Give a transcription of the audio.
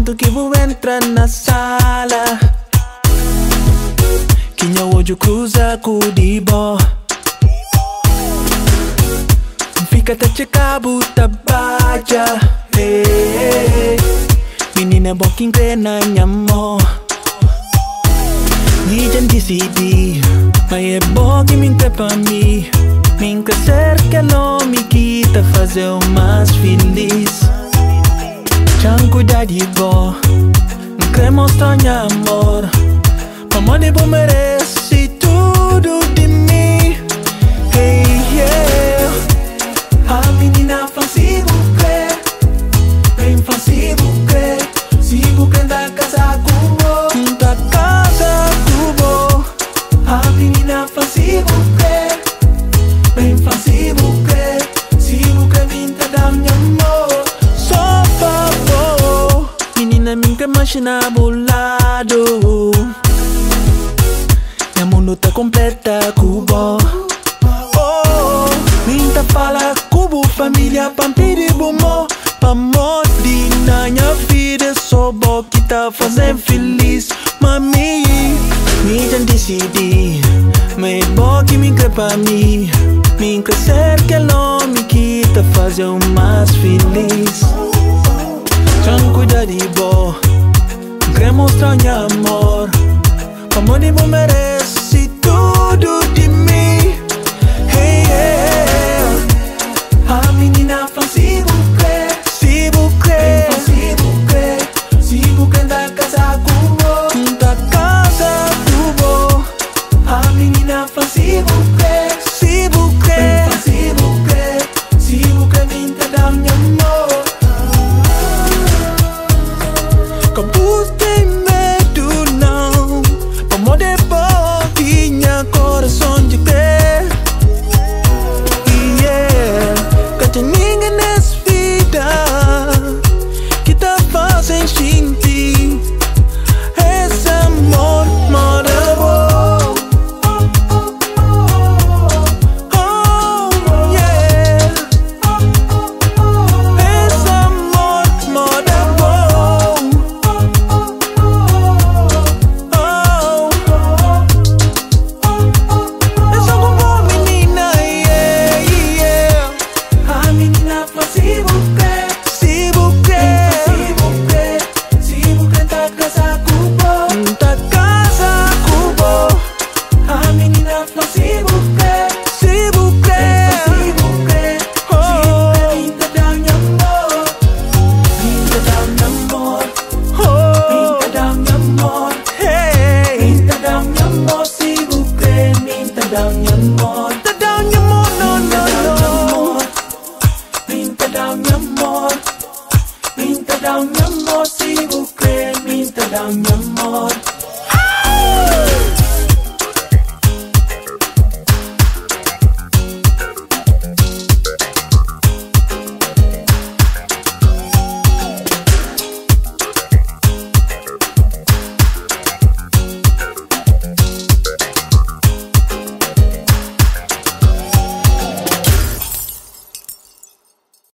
momento que vou entrar na sala, que meu olho cruza com o de bo. Fica até te cabo da baja. Menina bom que engrena em amor. Me já decidi, mas é bom que me entregue pra mim. Me crescer que não me quita fazer o mais feliz. Já cuidar de bo, não quer mostrar meu amor. Mamãe de bo merece tudo de mim. Hey, yeah. A menina fácil crer, bem fácil crer. Se você da casa com da casa com a menina fácil crer, bem fácil crer. Se você vinda da minha amor, só favor. Menina minha machina bolado, meu mundo tá completa cubo. Minta fala cubo família pampiri bumo. Amor de na minha vida só bom que tá fazendo feliz. Mami, me já decidi, mas é bom que me crê pra mim. Me crescer que não me quita fazer o mais feliz. Já cuida de bo, quer mostrar meu amor. Amor de bo merece tudo de